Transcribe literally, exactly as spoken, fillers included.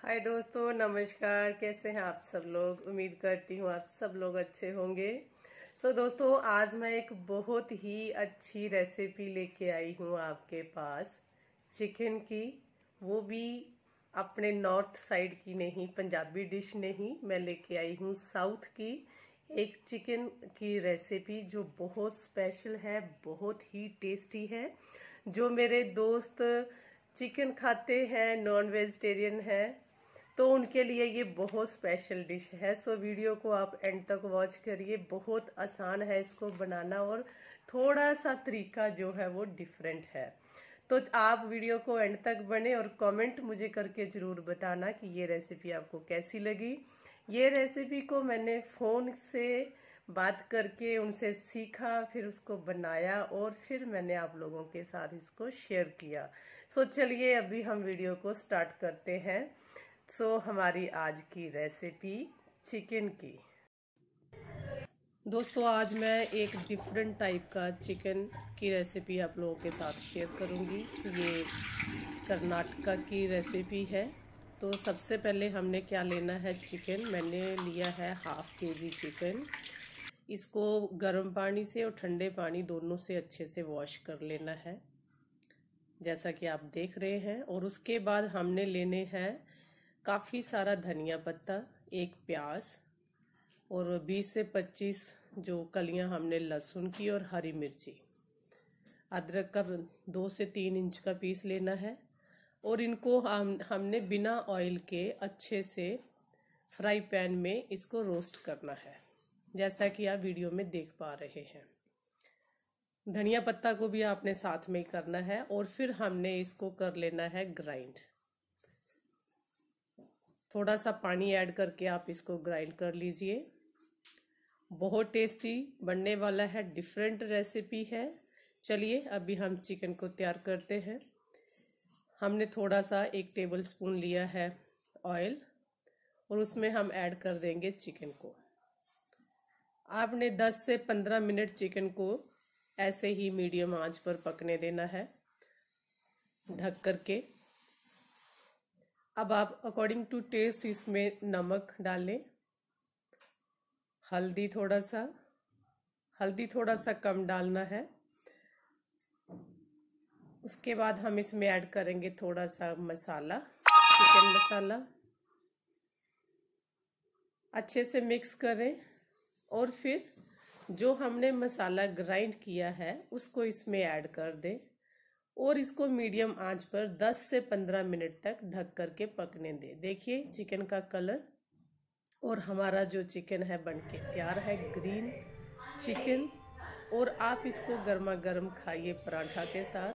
हाय दोस्तों, नमस्कार। कैसे हैं आप सब लोग? उम्मीद करती हूँ आप सब लोग अच्छे होंगे। सो so, दोस्तों, आज मैं एक बहुत ही अच्छी रेसिपी लेके आई हूँ आपके पास, चिकन की। वो भी अपने नॉर्थ साइड की नहीं, पंजाबी डिश नहीं, मैं लेके आई हूँ साउथ की एक चिकन की रेसिपी जो बहुत स्पेशल है, बहुत ही टेस्टी है। जो मेरे दोस्त चिकन खाते हैं, नॉन वेजिटेरियन है, तो उनके लिए ये बहुत स्पेशल डिश है। सो वीडियो को आप एंड तक वॉच करिए। बहुत आसान है इसको बनाना और थोड़ा सा तरीका जो है वो डिफरेंट है। तो आप वीडियो को एंड तक बने और कमेंट मुझे करके जरूर बताना कि ये रेसिपी आपको कैसी लगी। ये रेसिपी को मैंने फ़ोन से बात करके उनसे सीखा, फिर उसको बनाया और फिर मैंने आप लोगों के साथ इसको शेयर किया। सो चलिए अभी हम वीडियो को स्टार्ट करते हैं। सो so, हमारी आज की रेसिपी चिकन की। दोस्तों, आज मैं एक डिफरेंट टाइप का चिकन की रेसिपी आप लोगों के साथ शेयर करूंगी। ये कर्नाटका की रेसिपी है। तो सबसे पहले हमने क्या लेना है, चिकन। मैंने लिया है हाफ के जी चिकन। इसको गर्म पानी से और ठंडे पानी दोनों से अच्छे से वॉश कर लेना है, जैसा कि आप देख रहे हैं। और उसके बाद हमने लेने हैं काफ़ी सारा धनिया पत्ता, एक प्याज और बीस से पच्चीस जो कलियां हमने लहसुन की, और हरी मिर्ची। अदरक का दो से तीन इंच का पीस लेना है। और इनको हम हमने बिना ऑयल के अच्छे से फ्राई पैन में इसको रोस्ट करना है, जैसा कि आप वीडियो में देख पा रहे हैं। धनिया पत्ता को भी आपने साथ में करना है। और फिर हमने इसको कर लेना है ग्राइंड। थोड़ा सा पानी ऐड करके आप इसको ग्राइंड कर लीजिए। बहुत टेस्टी बनने वाला है, डिफरेंट रेसिपी है। चलिए अभी हम चिकन को तैयार करते हैं। हमने थोड़ा सा एक टेबल स्पून लिया है ऑयल, और उसमें हम ऐड कर देंगे चिकन को। आपने दस से पंद्रह मिनट चिकन को ऐसे ही मीडियम आंच पर पकने देना है, ढक करके। अब आप अकॉर्डिंग टू टेस्ट इसमें नमक डालें, हल्दी थोड़ा सा हल्दी थोड़ा सा कम डालना है। उसके बाद हम इसमें ऐड करेंगे थोड़ा सा मसाला, चिकन मसाला। अच्छे से मिक्स करें और फिर जो हमने मसाला ग्राइंड किया है उसको इसमें ऐड कर दें, और इसको मीडियम आंच पर दस से पंद्रह मिनट तक ढक करके पकने दें। देखिए चिकन का कलर, और हमारा जो चिकन है बनके तैयार है, ग्रीन चिकन। और आप इसको गर्मा गर्म खाइए पराठा के साथ।